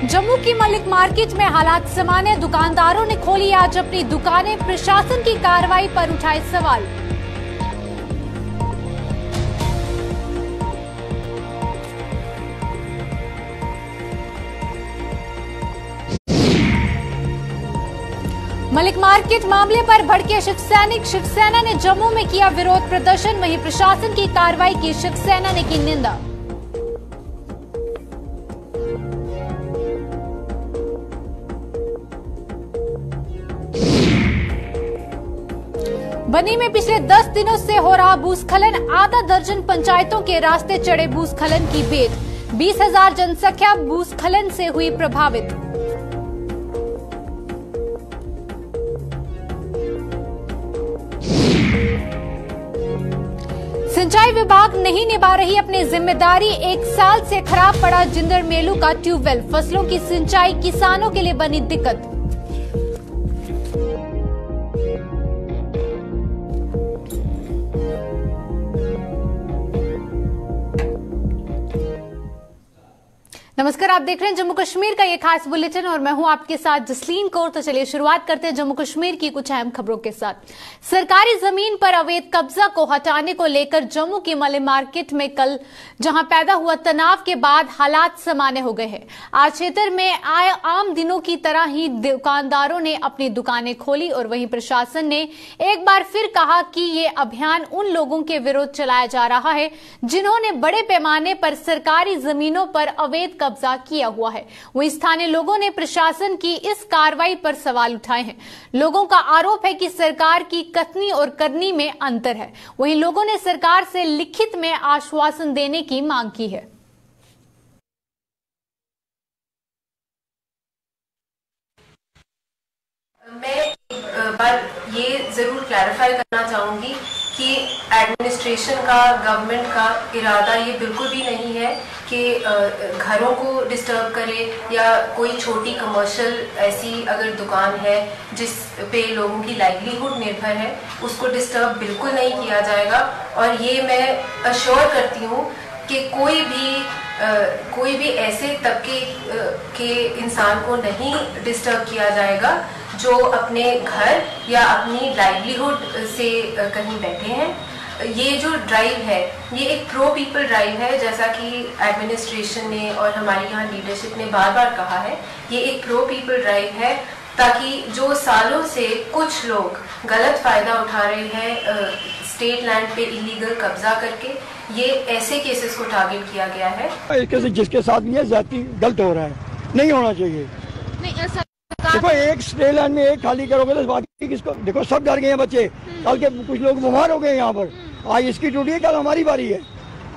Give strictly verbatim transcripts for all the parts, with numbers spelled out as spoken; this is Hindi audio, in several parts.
जम्मू की मलिक मार्केट में हालात सामान्य, दुकानदारों ने खोली आज अपनी दुकानें, प्रशासन की कार्रवाई पर उठाए सवाल। मलिक मार्केट मामले पर भड़के शिव सैनिक, शिवसेना ने जम्मू में किया विरोध प्रदर्शन, वहीं प्रशासन की कार्रवाई की शिवसेना ने की निंदा। बनी में पिछले दस दिनों से हो रहा भूस्खलन, आधा दर्जन पंचायतों के रास्ते चढ़े भूस्खलन की भेंट, बीस हजार जनसंख्या भूस्खलन से हुई प्रभावित। सिंचाई विभाग नहीं निभा रही अपनी जिम्मेदारी, एक साल से खराब पड़ा जिंदर मेलू का ट्यूबवेल, फसलों की सिंचाई किसानों के लिए बनी दिक्कत। नमस्कार, आप देख रहे हैं जम्मू कश्मीर का ये खास बुलेटिन और मैं हूं आपके साथ जसलीन कौर। तो चलिए शुरुआत करते हैं जम्मू कश्मीर की कुछ अहम खबरों के साथ। सरकारी जमीन पर अवैध कब्जा को हटाने को लेकर जम्मू की मलिक मार्केट में कल जहां पैदा हुआ तनाव के बाद हालात सामान्य हो गए हैं। आज क्षेत्र में आए आम दिनों की तरह ही दुकानदारों ने अपनी दुकानें खोली और वहीं प्रशासन ने एक बार फिर कहा कि ये अभियान उन लोगों के विरुद्ध चलाया जा रहा है जिन्होंने बड़े पैमाने पर सरकारी जमीनों पर अवैध कब्जा किया हुआ है। वहीं स्थानीय लोगों ने प्रशासन की इस कार्रवाई पर सवाल उठाए हैं। लोगों का आरोप है कि सरकार की कथनी और करनी में अंतर है। वहीं लोगों ने सरकार से लिखित में आश्वासन देने की मांग की है। मैं एक बार ये जरूर क्लैरिफाई करना चाहूंगी कि एडमिनिस्ट्रेशन का, गवर्नमेंट का इरादा ये बिल्कुल भी नहीं है कि घरों को डिस्टर्ब करे या कोई छोटी कमर्शियल ऐसी अगर दुकान है जिस पे लोगों की लाइवलीहुड निर्भर है उसको डिस्टर्ब बिल्कुल नहीं किया जाएगा। और ये मैं अश्योर करती हूँ कि कोई भी आ, कोई भी ऐसे तबके के इंसान को नहीं डिस्टर्ब किया जाएगा जो अपने घर या अपनी लाइवलीहुड से कहीं बैठे हैं। ये जो ड्राइव है ये एक प्रो पीपल ड्राइव है, जैसा कि एडमिनिस्ट्रेशन ने और हमारी यहाँ लीडरशिप ने बार बार कहा है। ये एक प्रो पीपल ड्राइव है ताकि जो सालों से कुछ लोग गलत फायदा उठा रहे हैं स्टेट लैंड पे इलीगल कब्जा करके, ये ऐसे केसेस को टारगेट किया गया है। इसके जिसके साथ ये जाती गलत हो रहा है, नहीं होना चाहिए। नहीं ऐसा देखो, एक स्टे लैंड में एक खाली करोगे तो बाकी किसको? देखो सब डर गए हैं बच्चे, कल के कुछ लोग बीमार हो गए यहाँ पर। आज इसकी टूटी है, कल हमारी बारी है।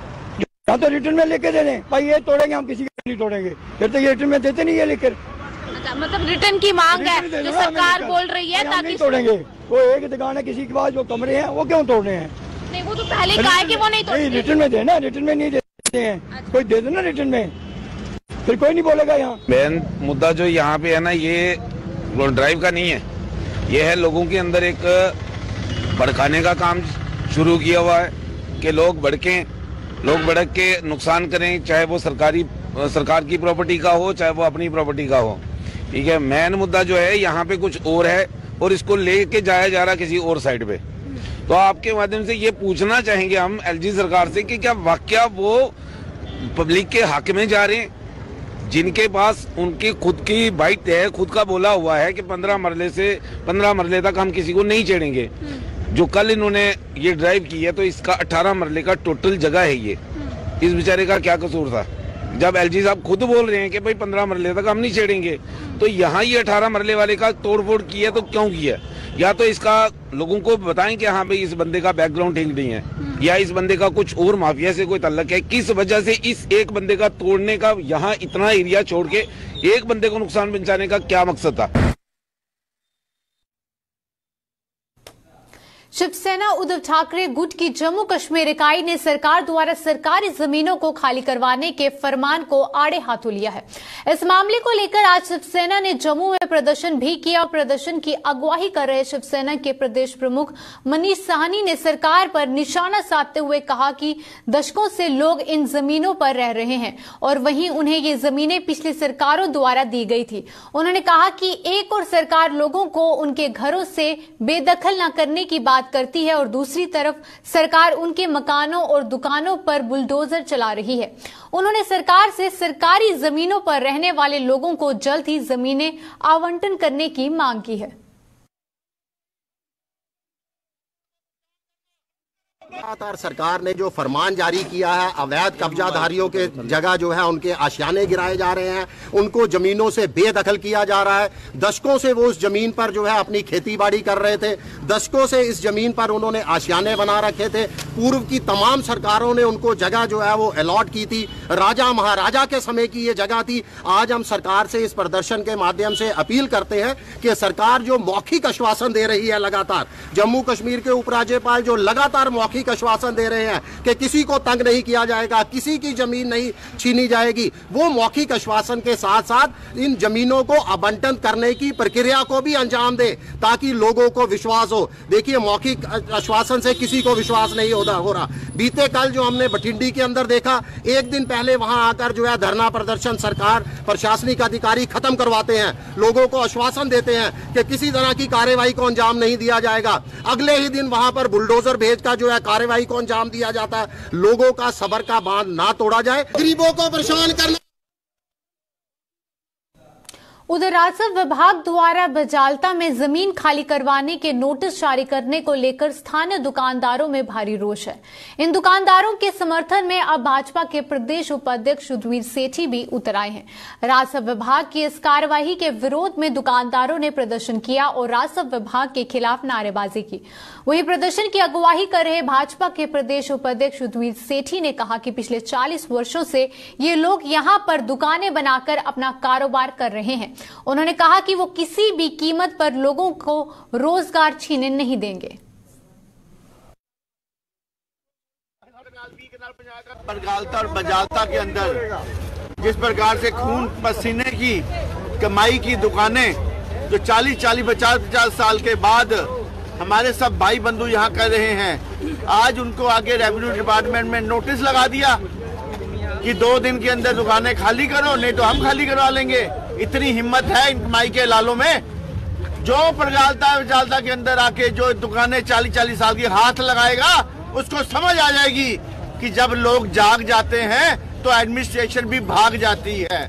या तो रिटर्न में लेके दे दें, भाई ये तोड़ेंगे हम किसी का नहीं तोड़ेंगे, फिर तो ये रिटर्न में देते नहीं है लेकर। अच्छा, मतलब रिटर्न की मांग है जो सरकार बोल रही है ताकि नहीं तोड़ेंगे। वो एक दुकान है किसी के पास, जो कमरे हैं वो क्यों तोड़ रहे हैं? नहीं, वो तो पहले कहा है कि वो नहीं तोड़ेंगे। रिटर्न में देना, रिटर्न में नहीं देते हैं, कोई दे देना रिटर्न में, फिर कोई नहीं बोलेगा। यहाँ मेन मुद्दा जो यहाँ पे है ना, ये ड्राइव का नहीं है, ये है लोगों के अंदर एक भड़काने का काम शुरू किया हुआ है कि लोग भड़कें, लोग भड़क के नुकसान करें, चाहे वो सरकारी सरकार की प्रॉपर्टी का हो चाहे वो अपनी प्रॉपर्टी का हो। ठीक है, मेन मुद्दा जो है यहाँ पे कुछ और है और इसको लेके जाया जा रहा किसी और साइड पे। तो आपके माध्यम से ये पूछना चाहेंगे हम एलजी सरकार से कि क्या वाकया वो पब्लिक के हक में जा रहे हैं, जिनके पास उनकी खुद की बाइट है, खुद का बोला हुआ है कि पंद्रह मरले से पंद्रह मरले तक हम किसी को नहीं छेड़ेंगे। जो कल इन्होंने ये ड्राइव की है तो इसका अठारह मरले का टोटल जगह है। ये इस बेचारे का क्या कसूर था? जब एलजी साहब खुद बोल रहे हैं कि भाई पंद्रह मरले तक हम नहीं छेड़ेंगे, तो यहाँ ये अठारह मरले वाले का तोड़फोड़ किया तो क्यों किया? या तो इसका लोगों को बताएं कि हाँ भाई इस बंदे का बैकग्राउंड ठीक नहीं है, या इस बंदे का कुछ और माफिया से कोई ताल्लुक है, किस वजह से इस एक बंदे का तोड़ने का, यहाँ इतना एरिया छोड़ के एक बंदे को नुकसान पहुंचाने का क्या मकसद था? शिवसेना उद्धव ठाकरे गुट की जम्मू कश्मीर इकाई ने सरकार द्वारा सरकारी जमीनों को खाली करवाने के फरमान को आड़े हाथों लिया है। इस मामले को लेकर आज शिवसेना ने जम्मू में प्रदर्शन भी किया और प्रदर्शन की अगुवाई कर रहे शिवसेना के प्रदेश प्रमुख मनीष साहनी ने सरकार पर निशाना साधते हुए कहा कि दशकों से लोग इन जमीनों पर रह रहे हैं और वहीं उन्हें ये जमीनें पिछली सरकारों द्वारा दी गई थी। उन्होंने कहा कि एक और सरकार लोगों को उनके घरों से बेदखल न करने की बात करती है और दूसरी तरफ सरकार उनके मकानों और दुकानों पर बुलडोजर चला रही है। उन्होंने सरकार से सरकारी जमीनों पर रहने वाले लोगों को जल्द ही जमीनें आवंटन करने की मांग की है। लगातार सरकार ने जो फरमान जारी किया है, अवैध कब्जाधारियों के जगह जो है उनके आशियाने गिराए जा रहे हैं, उनको जमीनों से बेदखल किया जा रहा है। दशकों से वो उस जमीन पर जो है अपनी खेती बाड़ी कर रहे थे, दशकों से इस जमीन पर उन्होंने आशियाने बना रखे थे। पूर्व की तमाम सरकारों ने उनको जगह जो है वो अलॉट की थी, राजा महाराजा के समय की ये जगह थी। आज हम सरकार से इस प्रदर्शन के माध्यम से अपील करते हैं कि सरकार जो मौखिक आश्वासन दे रही है लगातार, जम्मू कश्मीर के उपराज्यपाल जो लगातार मौखिक आश्वासन दे रहे हैं कि किसी को तंग नहीं किया जाएगा, किसी की जमीन नहीं छीनी जाएगी, वो मौखिक आश्वासन के साथ साथ इन जमीनों को आवंटन करने की प्रक्रिया को भी अंजाम दे ताकि लोगों को विश्वास हो। देखिए, मौखिक आश्वासन से किसी को विश्वास नहीं होता हो रहा। बीते कल जो हमने बठिंडी के अंदर देखा, एक दिन पहले वहां आकर जो है धरना प्रदर्शन सरकार प्रशासनिक अधिकारी खत्म करवाते हैं, लोगों को आश्वासन देते हैं कि किसी तरह की कार्रवाई को अंजाम नहीं दिया जाएगा। अगले ही दिन वहां पर बुलडोजर भेजकर जो है कार्रवाई को अंजाम दिया जाता है। लोगों का सब्र का बांध ना तोड़ा जाए, गरीबों को परेशान करना। उधर राजस्व विभाग द्वारा बजालता में जमीन खाली करवाने के नोटिस जारी करने को लेकर स्थानीय दुकानदारों में भारी रोष है। इन दुकानदारों के समर्थन में अब भाजपा के प्रदेश उपाध्यक्ष सुधीर सेठी भी उतर आए हैं। राजस्व विभाग की इस कार्यवाही के विरोध में दुकानदारों ने प्रदर्शन किया और राजस्व विभाग के खिलाफ नारेबाजी की। वहीं प्रदर्शन की अगुवाई कर रहे भाजपा के प्रदेश उपाध्यक्ष सुधीर सेठी ने कहा कि पिछले चालीस वर्षों से ये लोग यहां पर दुकानें बनाकर अपना कारोबार कर रहे हैं। उन्होंने कहा कि वो किसी भी कीमत पर लोगों को रोजगार छीनने नहीं देंगे। बरगालता और बजालता के अंदर जिस प्रकार से खून पसीने की कमाई की दुकानें जो चालीस चालीस पचास पचास साल के बाद हमारे सब भाई बंधु यहाँ कर रहे हैं, आज उनको आगे रेवेन्यू डिपार्टमेंट में नोटिस लगा दिया कि दो दिन के अंदर दुकानें खाली करो, नहीं तो हम खाली करवा लेंगे। इतनी हिम्मत है इन कमाई के लालों में। जो प्रजालता विजालता के अंदर आके जो दुकानें चालीस चालीस साल की हाथ लगाएगा, उसको समझ आ जाएगी कि जब लोग जाग जाते हैं तो एडमिनिस्ट्रेशन भी भाग जाती है।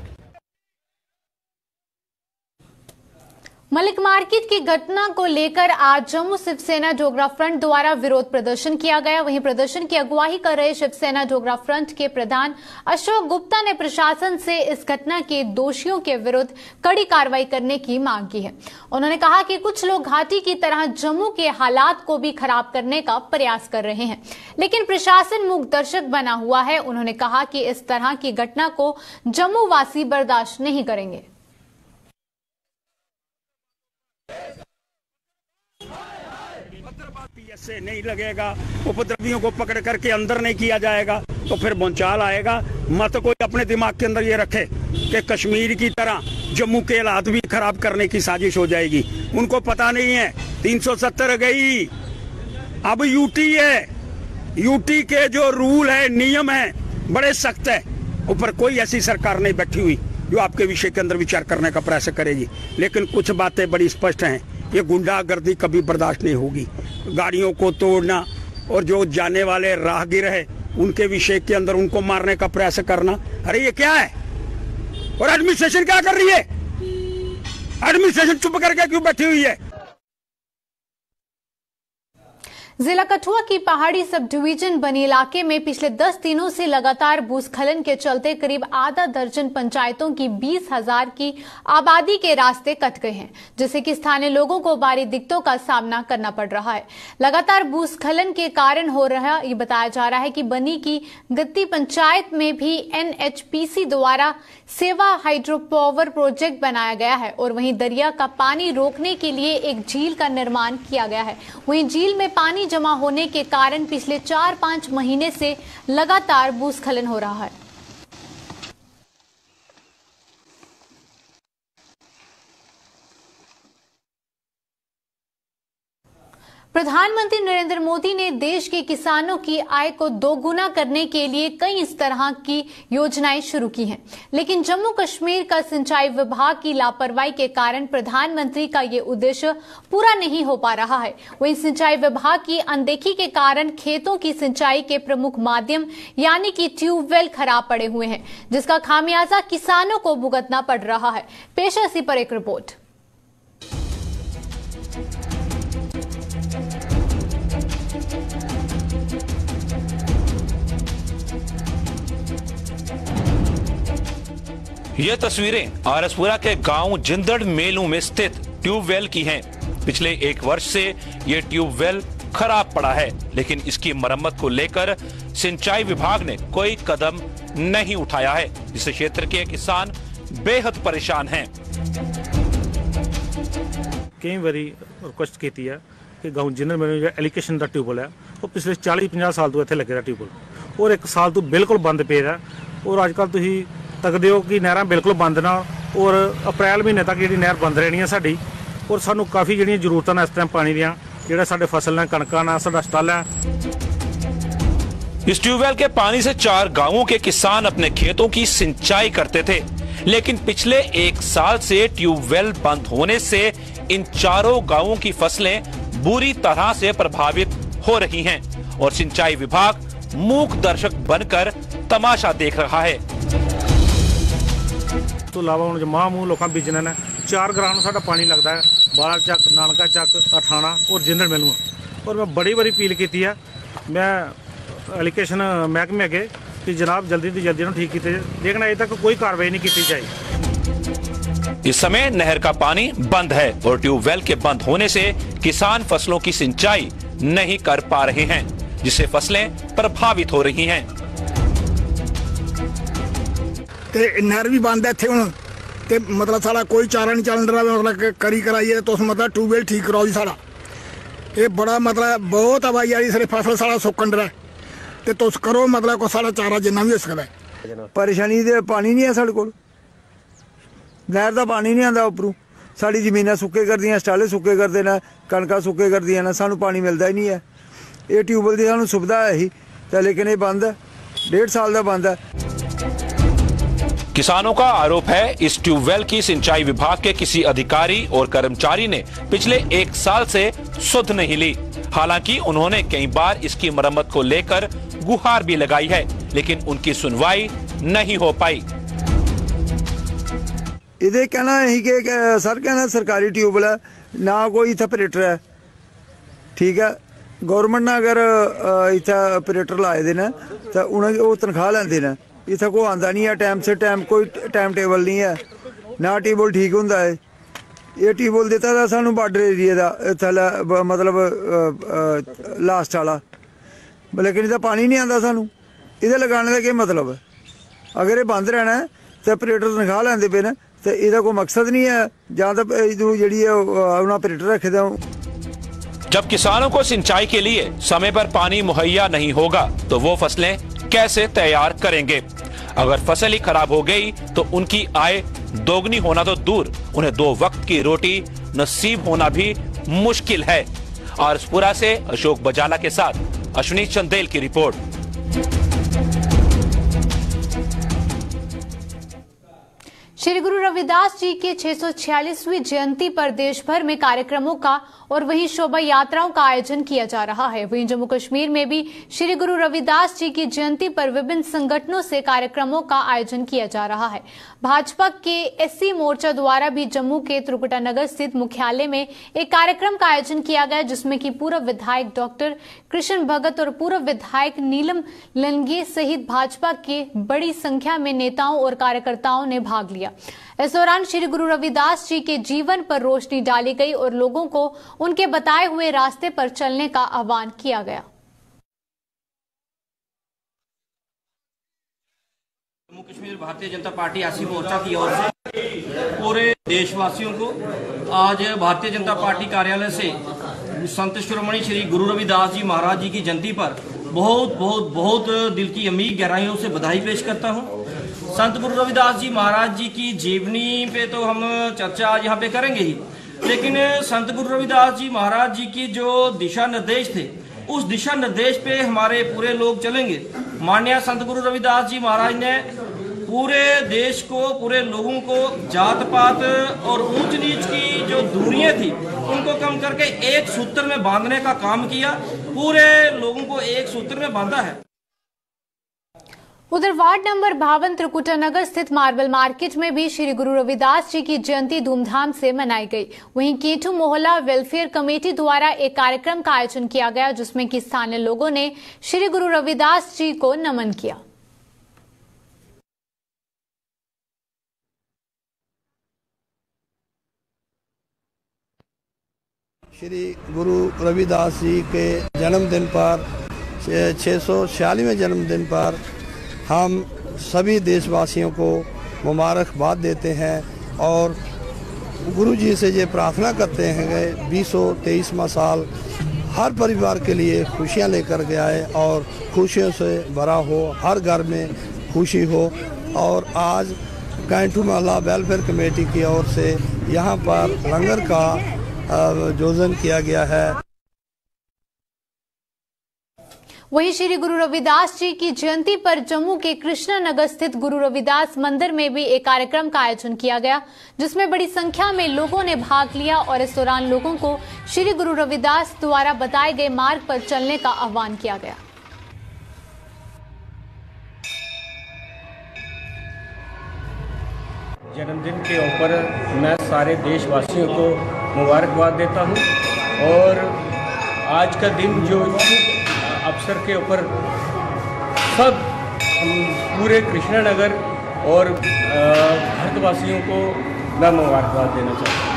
मलिक मार्केट की घटना को लेकर आज जम्मू शिवसेना डोगरा फ्रंट द्वारा विरोध प्रदर्शन किया गया। वहीं प्रदर्शन की अगुवाई कर रहे शिवसेना डोगरा फ्रंट के प्रधान अशोक गुप्ता ने प्रशासन से इस घटना के दोषियों के विरुद्ध कड़ी कार्रवाई करने की मांग की है। उन्होंने कहा कि कुछ लोग घाटी की तरह जम्मू के हालात को भी खराब करने का प्रयास कर रहे हैं, लेकिन प्रशासन मूक दर्शक बना हुआ है। उन्होंने कहा कि इस तरह की घटना को जम्मू वासी बर्दाश्त नहीं करेंगे। से नहीं लगेगा, उपद्रवियों को पकड़ करके अंदर नहीं किया जाएगा तो फिर भूचाल आएगा। मत कोई अपने दिमाग के अंदर ये रखे कि कश्मीर की तरह जम्मू के हालात भी खराब करने की साजिश हो जाएगी। उनको पता नहीं है तीन सौ सत्तर गई, अब यूटी है। यूटी के जो रूल है, नियम है, बड़े सख्त है। ऊपर कोई ऐसी सरकार नहीं बैठी हुई जो आपके विषय के अंदर विचार करने का प्रयास करेगी। लेकिन कुछ बातें बड़ी स्पष्ट हैं, ये गुंडागर्दी कभी बर्दाश्त नहीं होगी। गाड़ियों को तोड़ना और जो जाने वाले राहगीर है उनके विषय के अंदर उनको मारने का प्रयास करना, अरे ये क्या है? और एडमिनिस्ट्रेशन क्या कर रही है? एडमिनिस्ट्रेशन चुप करके क्यों बैठी हुई है? जिला कठुआ की पहाड़ी सब डिवीजन बनी इलाके में पिछले दस दिनों से लगातार भूस्खलन के चलते करीब आधा दर्जन पंचायतों की बीस हजार की आबादी के रास्ते कट गए हैं, जिससे कि स्थानीय लोगों को भारी दिक्कतों का सामना करना पड़ रहा है। लगातार भूस्खलन के कारण हो रहा ये बताया जा रहा है कि बनी की गत्ती पंचायत में भी एन एच पी सी द्वारा सेवा हाइड्रो पावर प्रोजेक्ट बनाया गया है और वहीं दरिया का पानी रोकने के लिए एक झील का निर्माण किया गया है। वहीं झील में पानी जमा होने के कारण पिछले चार पांच महीने से लगातार भूस्खलन हो रहा है। प्रधानमंत्री नरेंद्र मोदी ने देश के किसानों की आय को दोगुना करने के लिए कई इस तरह की योजनाएं शुरू की हैं, लेकिन जम्मू कश्मीर का सिंचाई विभाग की लापरवाही के कारण प्रधानमंत्री का ये उद्देश्य पूरा नहीं हो पा रहा है। वहीं सिंचाई विभाग की अनदेखी के कारण खेतों की सिंचाई के प्रमुख माध्यम यानी कि ट्यूबवेल खराब पड़े हुए हैं, जिसका खामियाजा किसानों को भुगतना पड़ रहा है। पेश है इसी पर एक रिपोर्ट। ये तस्वीरें आरसपुरा के गांव जिंदड़ मेलू में स्थित ट्यूबवेल की हैं। पिछले एक वर्ष से ये ट्यूबवेल खराब पड़ा है, लेकिन इसकी मरम्मत को लेकर सिंचाई विभाग ने कोई कदम नहीं उठाया है, जिससे क्षेत्र के किसान बेहद परेशान हैं। कई बारी रिक्वेस्ट की है कि गांव जिंदड़ मेलू जो एलिकेशन का ट्यूबवेल है वो पिछले चालीस पचास साल तो इत्थे लगे ट्यूबवेल और एक साल तो बिल्कुल बंद पे है और आजकल तुसीं तकदे हो कि नहरां बिल्कुल बंद ना और अप्रैल महीने तक जी नहर बंद रहनी है साडी और सानू काफ़ी जी जरूरत है इस टाइम पानी दियां जिहड़ा साडे फसल ने कणकां ना साडा स्टल है। इस ट्यूबवेल के पानी से चार गांवों के किसान अपने खेतों की सिंचाई करते थे, लेकिन पिछले एक साल से ट्यूबवेल बंद होने से इन चारों गांवों की फसलें बुरी तरह से प्रभावित हो रही हैं और सिंचाई विभाग मूक दर्शक बनकर तमाशा देख रहा है। तो इलावा हम माह मूह लोग बीजना ने चार ग्राम साडा पानी लगता है, बाला चक, नानका चक, अठाना और जिंदड़ मेलू और मैं बड़ी बड़ी अपील की है मैं एलिकेशन महकमे अगे कि जनाब जल्दी से जल्दी ठीक किए, लेकिन अजे तक कोई कार्रवाई नहीं की जाए। इस समय नहर का पानी बंद है और ट्यूबवेल के बंद होने से किसान फसलों की सिंचाई नहीं कर पा रहे हैं, जिससे फसलें प्रभावित हो रही हैं। ते नहर भी बंद है इत्थे हुण ते मतलब सारा कोई चारा नहीं चलन रहा, मतलब करी कराइए तुस मतलब ट्यूबवेल ठीक कराओ जी सारा ये बड़ा मतलब बहुत आवाई आई सारी फसल सारा सुक्कन डरा ते तुस करो मतलब को सारा चारा जिन्ना भी हो सकता है। परेशानी ते पानी नहीं है साढ़े कोल, नहर का पानी नहीं आता उपरों, साड़ी जमीनां सुक्के कर दियां, स्टाले सुक्के करते ना, कणकां सुक्के कर दियां ना, सानू पानी मिलता ही नहीं है। ये ट्यूबवेल की सानू सुविधा है ही तो लेकिन ये बंद है, डेढ़ साल का बंद है। किसानों का आरोप है इस ट्यूबवेल की सिंचाई विभाग के किसी अधिकारी और कर्मचारी ने पिछले एक साल से सुध नहीं ली। हालांकि उन्होंने कई बार इसकी मरम्मत को लेकर गुहार भी लगाई है, लेकिन उनकी सुनवाई नहीं हो पाई। इधे कहना यही कि सर कहना सरकारी ट्यूबवेल है ना कोई इतना ऑपरेटर है, ठीक है। गौरमेंट ने अगर इतना ऑपरेटर लाए दे ना तो उन्हें वो तनख्वाह लेंदे ने, इतना कोई आंदा नहीं है टाइम से टाइम, कोई टाइम टेबल नहीं है ना ट्यूबवेल ठीक होंदा है। ये ट्यूबवेल दिता था सानू बार्डर एरिया का थल्ले मतलब लास्ट वाला, लेकिन इधर पानी नहीं आता सानू, इधर लगाने का क्या मतलब है। अगर ये बंद रहना है तो ऑपरेटर तनख्वाह लेंदे पे ने तो इसका कोई मकसद नहीं है, जहाँ तक जी ऑपरेटर रखे थे। जब किसानों को सिंचाई के लिए समय पर पानी मुहैया नहीं होगा तो वो फसलें कैसे तैयार करेंगे। अगर फसल ही खराब हो गई तो उनकी आय दोगुनी होना तो दूर, उन्हें दो वक्त की रोटी नसीब होना भी मुश्किल है। आरसपुरा से अशोक बजाला के साथ अश्विनी चंदेल की रिपोर्ट। श्री गुरु रविदास जी के छह सौ छियालीसवीं जयंती पर देश भर में कार्यक्रमों का और वहीं शोभा यात्राओं का आयोजन किया जा रहा है। वहीं जम्मू कश्मीर में भी श्री गुरु रविदास जी की जयंती पर विभिन्न संगठनों से कार्यक्रमों का आयोजन किया जा रहा है। भाजपा के एससी मोर्चा द्वारा भी जम्मू के त्रिकुटा नगर स्थित मुख्यालय में एक कार्यक्रम का आयोजन किया गया, जिसमें कि पूर्व विधायक डॉक्टर कृष्ण भगत और पूर्व विधायक नीलम लनगे सहित भाजपा के बड़ी संख्या में नेताओं और कार्यकर्ताओं ने भाग लिया। इस दौरान श्री गुरु रविदास जी के जीवन पर रोशनी डाली गई और लोगों को उनके बताए हुए रास्ते पर चलने का आह्वान किया गया। जम्मू कश्मीर भारतीय जनता पार्टी एससी मोर्चा की ओर से पूरे देशवासियों को आज भारतीय जनता पार्टी कार्यालय से संत शिरोमणि श्री गुरु रविदास जी महाराज जी की जयंती पर बहुत बहुत बहुत दिल की अमीर गहराइयों से बधाई पेश करता हूं। संत गुरु रविदास जी महाराज जी की जीवनी पे तो हम चर्चा आज यहाँ पे करेंगे ही, लेकिन संत गुरु रविदास जी महाराज जी की जो दिशा निर्देश थे उस दिशा निर्देश पे हमारे पूरे लोग चलेंगे। माननीय संत गुरु रविदास जी महाराज ने पूरे देश को, पूरे लोगों को जात पात और ऊंच नीच की जो दूरियां थी उनको कम करके एक सूत्र में बांधने का काम किया, पूरे लोगों को एक सूत्र में बांधा है। उधर वार्ड नंबर बावन त्रिकुटा नगर स्थित मार्बल मार्केट में भी श्री गुरु रविदास जी की जयंती धूमधाम से मनाई गई। वहीं केठू मोहल्ला वेलफेयर कमेटी द्वारा एक कार्यक्रम का आयोजन किया गया, जिसमें कि स्थानीय लोगों ने श्री गुरु रविदास जी को नमन किया। श्री गुरु रविदास जी के जन्मदिन पर, छः सौ छियालीसवें जन्मदिन पर हम सभी देशवासियों को मुबारकबाद देते हैं और गुरु जी से ये प्रार्थना करते हैं कि बीसों तेईसवां साल हर परिवार के लिए खुशियां लेकर के आए और खुशियों से भरा हो, हर घर में खुशी हो। और आज कैंटू मोहल्ला वेलफेयर कमेटी की ओर से यहाँ पर लंगर का आयोजन किया गया है। वहीं श्री गुरु रविदास जी की जयंती पर जम्मू के कृष्णा नगर स्थित गुरु रविदास मंदिर में भी एक कार्यक्रम का आयोजन किया गया, जिसमें बड़ी संख्या में लोगों ने भाग लिया और इस दौरान लोगों को श्री गुरु रविदास द्वारा बताए गए मार्ग पर चलने का आह्वान किया गया। जन्मदिन के ऊपर मैं सारे देशवासियों को मुबारकबाद देता हूं और आज का दिन जो अवसर के ऊपर सब पूरे कृष्णा नगर और भारतवासियों को मैं मुबारकबाद देना चाहता हूँ।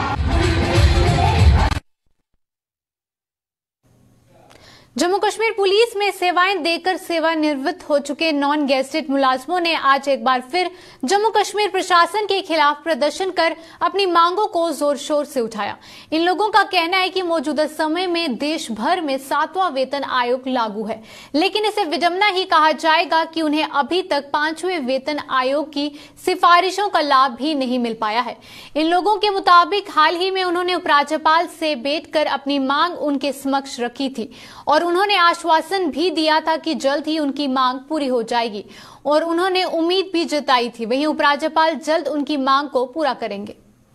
जम्मू कश्मीर पुलिस में सेवाएं देकर सेवानिवृत्त हो चुके नॉन गेजेटेड मुलाजमों ने आज एक बार फिर जम्मू कश्मीर प्रशासन के खिलाफ प्रदर्शन कर अपनी मांगों को जोर शोर से उठाया। इन लोगों का कहना है कि मौजूदा समय में देश भर में सातवां वेतन आयोग लागू है, लेकिन इसे विडंबना ही कहा जाएगा कि उन्हें अभी तक पांचवें वेतन आयोग की सिफारिशों का लाभ भी नहीं मिल पाया है। इन लोगों के मुताबिक हाल ही में उन्होंने उपराज्यपाल से बैठकर अपनी मांग उनके समक्ष रखी थी और उन्होंने आश्वासन भी दिया था कि जल्द ही उनकी मांग पूरी हो जाएगी और उन्होंने उम्मीद भी जताई थी। वहीं उपराज्यपाल जल्द उनकी मांग को पूरा करेंगे।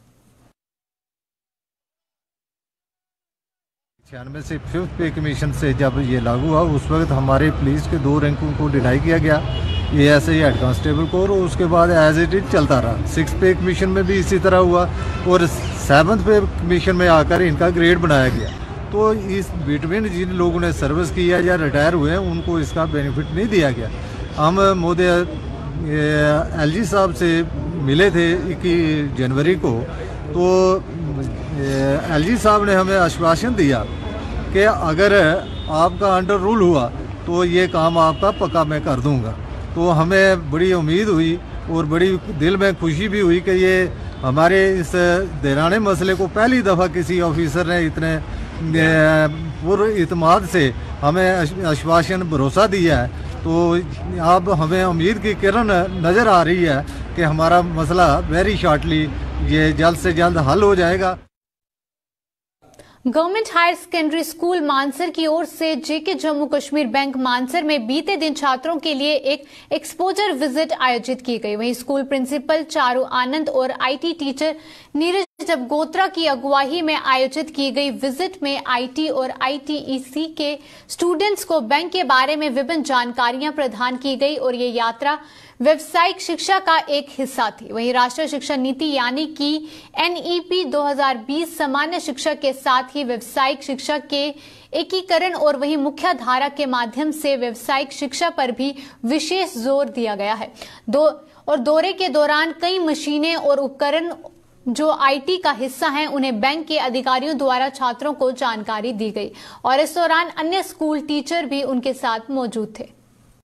छियानवे से फिफ्थ पे कमीशन से जब ये लागू हुआ उस वक्त हमारे पुलिस के दो रैंकों को डिनाई किया गया, ये ऐसे ही हेड कांस्टेबल को, और उसके बाद एज इट इज चलता रहा। सिक्स पे कमीशन में भी इसी तरह हुआ और सेवन्थ पे कमीशन में आकर इनका ग्रेड बनाया गया। तो इस बिटवीन जिन लोगों ने सर्विस किया या रिटायर हुए हैं उनको इसका बेनिफिट नहीं दिया गया। हम मोदी एलजी साहब से मिले थे इक्कीस जनवरी को, तो एलजी साहब ने हमें आश्वासन दिया कि अगर आपका अंडर रूल हुआ तो ये काम आपका पक्का मैं कर दूंगा। तो हमें बड़ी उम्मीद हुई और बड़ी दिल में खुशी भी हुई कि ये हमारे इस देराने मसले को पहली दफ़ा किसी ऑफिसर ने इतने पूर्ण इत्मीनान से हमें आश्वासन भरोसा दिया है। तो अब हमें उम्मीद की किरण नज़र आ रही है कि हमारा मसला वेरी शॉर्टली ये जल्द से जल्द हल हो जाएगा। Government higher secondary school Mansar की ओर से जेके जम्मू कश्मीर बैंक मानसर में बीते दिन छात्रों के लिए एक एक्सपोजर विजिट आयोजित की गई। वहीं स्कूल प्रिंसिपल चारू आनंद और आईटी टीचर नीरज जबगोत्रा की अगुवाई में आयोजित की गई विजिट में आईटी और आईटीईसी के स्टूडेंट्स को बैंक के बारे में विभिन्न जानकारियां प्रदान की गई और ये यात्रा व्यावसायिक शिक्षा का एक हिस्सा थी। वहीं राष्ट्रीय शिक्षा नीति यानी कि एनईपी दो हज़ार बीस सामान्य शिक्षा के साथ ही व्यावसायिक शिक्षा के एकीकरण और वहीं मुख्य धारा के माध्यम से व्यावसायिक शिक्षा पर भी विशेष जोर दिया गया है। दो और दौरे के दौरान कई मशीनें और उपकरण जो आईटी का हिस्सा हैं उन्हें बैंक के अधिकारियों द्वारा छात्रों को जानकारी दी गई और इस दौरान अन्य स्कूल टीचर भी उनके साथ मौजूद थे।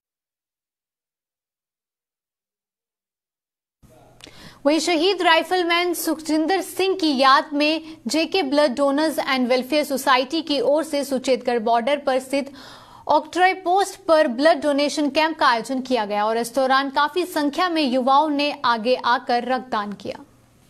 वहीं शहीद राइफलमैन सुखजिंदर सिंह की याद में JK blood donors and welfare society की ओर से सुचेतगढ़ बॉर्डर पर स्थित ऑक्ट्रॉय पोस्ट पर ब्लड डोनेशन कैंप का आयोजन किया गया और इस दौरान काफी संख्या में युवाओं ने आगे आकर रक्तदान किया।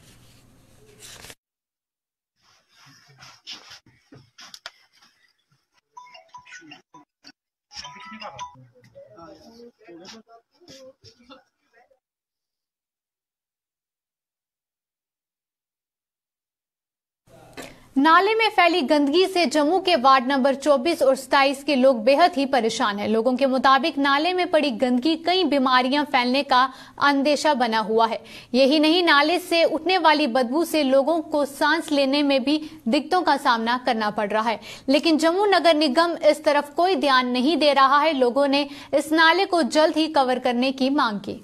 नाले में फैली गंदगी से जम्मू के वार्ड नंबर चौबीस और सताईस के लोग बेहद ही परेशान हैं। लोगों के मुताबिक नाले में पड़ी गंदगी कई बीमारियां फैलने का अंदेशा बना हुआ है। यही नहीं, नाले से उठने वाली बदबू से लोगों को सांस लेने में भी दिक्कतों का सामना करना पड़ रहा है, लेकिन जम्मू नगर निगम इस तरफ कोई ध्यान नहीं दे रहा है। लोगों ने इस नाले को जल्द ही कवर करने की मांग की।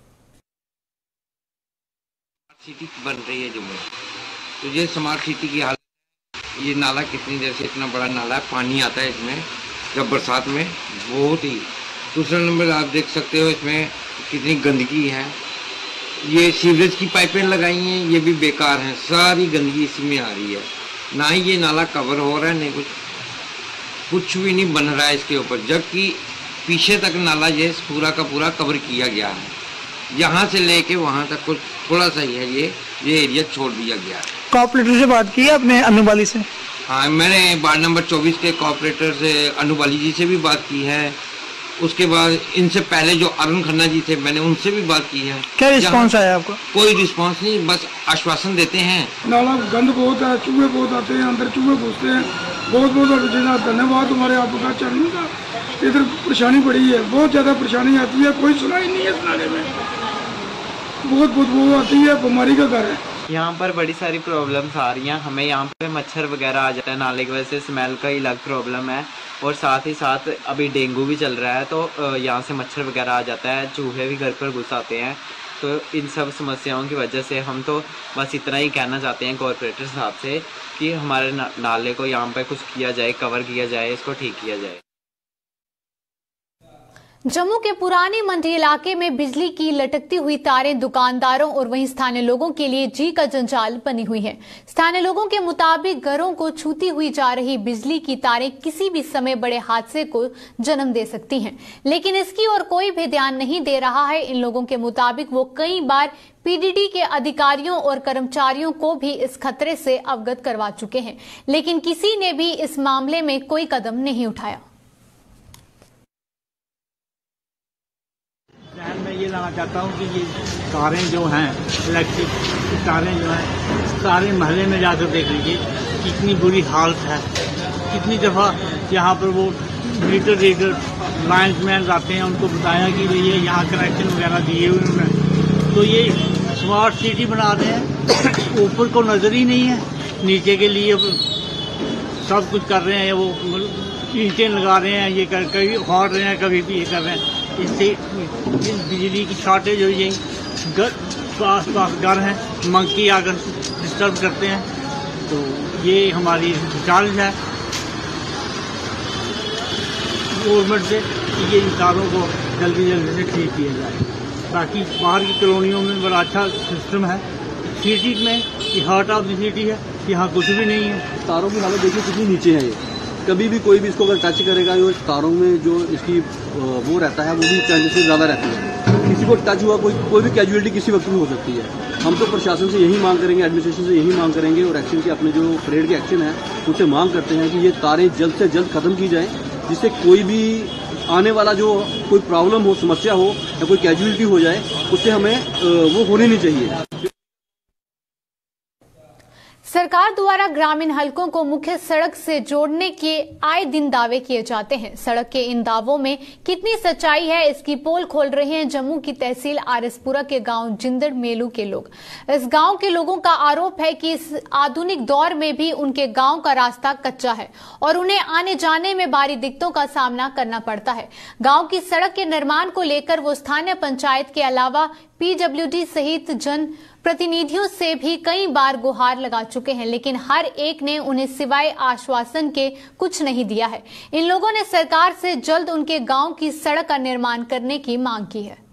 सिटी बन रही है जम्मू, तो ये स्मार्ट सिटी की हालत, ये नाला कितनी देर से इतना बड़ा नाला है, पानी आता है इसमें जब बरसात में बहुत ही। दूसरा नंबर आप देख सकते हो इसमें कितनी गंदगी है। ये सीवरेज की पाइपें लगाई हैं, ये भी बेकार हैं, सारी गंदगी इसी में आ रही है। ना ही ये नाला कवर हो रहा है, नहीं कुछ कुछ भी नहीं बन रहा है इसके ऊपर, जबकि पीछे तक नाला ये पूरा का पूरा कवर किया गया है। यहाँ से लेके वहाँ तक कुछ थोड़ा सा ही है, ये ये एरिया छोड़ दिया गया है। कॉर्पोरेटर से बात की है अपने अनुबाली से? हाँ, मैंने वार्ड नंबर चौबीस के कॉर्पोरेटर से अनुबाली जी से भी बात की है। उसके बाद इनसे पहले जो अरुण खन्ना जी थे, मैंने उनसे भी बात की है। क्या रिस्पांस आया आपको? कोई रिस्पांस नहीं, बस आश्वासन देते हैं। नाला गंद बहुत है, चूहे बहुत आते हैं, अंदर चूहे घुसते हैं। बहुत बहुत धन्यवाद तुम्हारे आपका चरणों का। इधर परेशानी बड़ी है, बहुत ज्यादा परेशानी आती है, कोई सुनाई नहीं है इस नाले में, बहुत बदबू आती है, बीमारी का घर है। यहाँ पर बड़ी सारी प्रॉब्लम्स आ रही हैं हमें। यहाँ पे मच्छर वगैरह आ जाता है नाले की वजह से, स्मेल का ही अलग प्रॉब्लम है और साथ ही साथ अभी डेंगू भी चल रहा है, तो यहाँ से मच्छर वगैरह आ जाता है, चूहे भी घर पर घुस आते हैं। तो इन सब समस्याओं की वजह से हम तो बस इतना ही कहना चाहते हैं कॉर्पोरेटर साहब से कि हमारे ना, नाले को यहाँ पर कुछ किया जाए, कवर किया जाए, इसको ठीक किया जाए। जम्मू के पुरानी मंडी इलाके में बिजली की लटकती हुई तारें दुकानदारों और वहीं स्थानीय लोगों के लिए जी का जंजाल बनी हुई हैं। स्थानीय लोगों के मुताबिक घरों को छूती हुई जा रही बिजली की तारें किसी भी समय बड़े हादसे को जन्म दे सकती हैं, लेकिन इसकी ओर कोई भी ध्यान नहीं दे रहा है। इन लोगों के मुताबिक वो कई बार पीडीडी के अधिकारियों और कर्मचारियों को भी इस खतरे से अवगत करवा चुके हैं, लेकिन किसी ने भी इस मामले में कोई कदम नहीं उठाया। मैं ये लाना चाहता हूँ कि ये तारें जो हैं, इलेक्ट्रिक तारें जो हैं, सारे महल्ले में जाकर देख लीजिए कितनी बुरी हालत है। कितनी दफ़ा यहाँ पर वो मीटर रीडर लाइन्समैन आते हैं, उनको बताया कि ये यहाँ कनेक्शन वगैरह दिए हुए उन्होंने, तो ये स्मार्ट सिटी बना रहे हैं, ऊपर को नज़र ही नहीं है, नीचे के लिए सब कुछ कर रहे हैं, वो ईंटें लगा रहे हैं, ये कर कभी उखाड़ रहे हैं, कभी भी ये कर रहे हैं। इससे बिजली की शॉर्टेज हो जाए, घर आस पास घर हैं, मंकी आकर डिस्टर्ब करते हैं, तो ये हमारी चैलेंज है गवर्नमेंट से कि ये इन तारों को जल्दी जल्दी से ठीक किया जाए। बाकी बाहर की कॉलोनियों में बड़ा अच्छा सिस्टम है, सिटी में ये हार्ट ऑफ द सिटी है, यहाँ कुछ भी नहीं है। तारों की हालत देखिए कितनी नीचे है, ये कभी भी कोई भी इसको अगर टच करेगा, जो तारों में जो इसकी वो रहता है वो भी चांसेस ज़्यादा रहती है, किसी को टच हुआ कोई कोई भी कैजुअलिटी किसी वक्त भी हो सकती है। हम तो प्रशासन से यही मांग करेंगे, एडमिनिस्ट्रेशन से यही मांग करेंगे और एक्शन के अपने जो परेड के एक्शन है उनसे मांग करते हैं कि ये तारें जल्द से जल्द खत्म की जाएं, जिससे कोई भी आने वाला जो कोई प्रॉब्लम हो, समस्या हो या कोई कैजुअलिटी हो जाए, उससे हमें वो होनी नहीं चाहिए। सरकार द्वारा ग्रामीण हलकों को मुख्य सड़क से जोड़ने के आए दिन दावे किए जाते हैं। सड़क के इन दावों में कितनी सच्चाई है, इसकी पोल खोल रहे हैं जम्मू की तहसील आरएसपुरा के गांव जिंदड़ मेलू के लोग। इस गांव के लोगों का आरोप है कि इस आधुनिक दौर में भी उनके गांव का रास्ता कच्चा है और उन्हें आने जाने में भारी दिक्कतों का सामना करना पड़ता है। गांव की सड़क के निर्माण को लेकर वो स्थानीय पंचायत के अलावा पीडब्ल्यूडी सहित जन प्रतिनिधियों से भी कई बार गुहार लगा चुके हैं, लेकिन हर एक ने उन्हें सिवाय आश्वासन के कुछ नहीं दिया है। इन लोगों ने सरकार से जल्द उनके गांव की सड़क का निर्माण करने की मांग की है।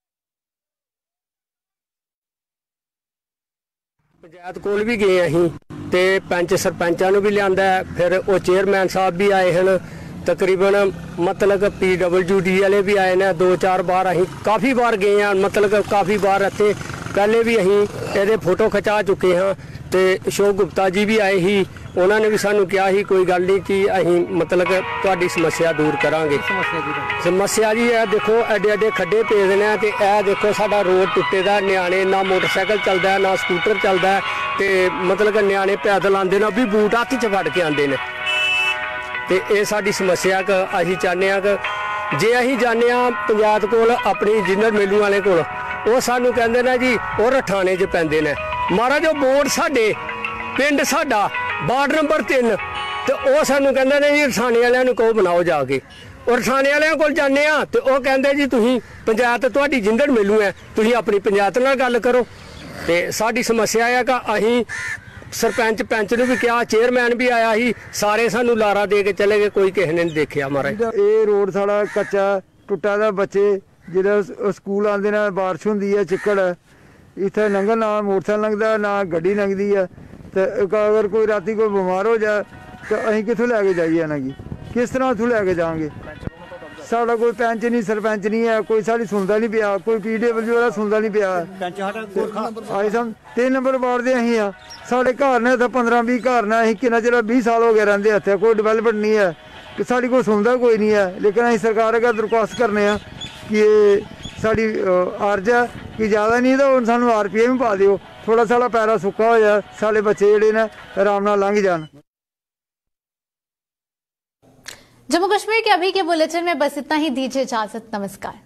पंचायत कोल भी गए अहीं ते पंच सरपंचां नूं भी लिआंदा, फिर वो चेयरमैन साहब भी आए हैं, तकरीबन मतलब पी डबल्यू डी वाले भी आए ने दो चार बार। अहीं काफ़ी बार गए हैं, मतलब काफ़ी बार इत्थे पहले भी अहीं ਇਹਦੇ फोटो खिचा चुके हाँ। तो अशोक गुप्ता जी भी आए ही, उन्होंने भी सानू कहा ही कोई गल नहीं कि अहीं मतलब तुहाडी समस्या दूर करांगे। समस्या जी है देखो एडे एडे खड्डे पे देने ते ए देखो साडा रोड टुटे दा, न्याणे ना मोटरसाइकिल चलदा है ना स्कूटर चलदा है, ते मतलब न्याणे पैदल आंदे ने भी बूट हत्थ च फड़ के आंदे ने। ते ये साडी समस्या क असीं चाहने आ कि जे असीं जाने आ पंचायत कोल अपनी जिंदड़ मेलू वाले कोल, वो सानू कहंदे ने जी वो रठाने च पैंदे ने। महाराज जो बोर्ड साडे पिंड साडा वार्ड नंबर तीन, तो वो सानू कहंदे ने जी रठाने वालियां नू कहो बनाओ जाके। और रठाने वालियां कोल जाने आ ते वो कहंदे जी तुसीं पंचायत तुहाडी जिंदड़ मेलू है, तुसीं अपनी पंचायत नाल गल करो। ते साडी समस्या है कि असीं सरपंच पैंच ने भी कहा, चेयरमैन भी आया ही, सारे सानू लारा दे के चले गए, कोई किसी ने नहीं देखा। महाराज ये रोड साड़ा कच्चा टुटा दा, बच्चे जो स्कूल आते ने बारिश होंगी है, चिक्कड़ इतने लंघन ना मोटरसाइकिल लंघता ना गड्डी लंघती है। तो अगर कोई राती कोई बीमार हो जाए तो अं कितों लैके जाइए इन्हों की, किस तरह उतों लैके जाएंगे। साड़ा कोई पैंच नहीं सरपंच नहीं है, कोई साड़ी सुनता नहीं पिया, कोई पी डब्ल्यू वाला सुनता नहीं पिया। अं सम तीन नंबर वार्ड के अं हाँ, साढ़े घर ने इतना पंद्रह भी घर ने, अं किन्ना चिर बीस साल हो गए रहते इतने, कोई डिवेलपमेंट नहीं है, कि साड़ी कोई सुनता कोई नहीं है। लेकिन अं सरकार अगर दरख्वास्त करने कि साड़ी अर्ज है कि ज़्यादा नहीं तो हम सानू आर पी एम पा दियो, थोड़ा साड़ा पैरा सुक्का हो जाए, साढ़े बच्चे जोड़े ने आराम नाल लंघ जान। जम्मू कश्मीर के अभी के बुलेटिन में बस इतना ही, दीजिए इजाजत, नमस्कार।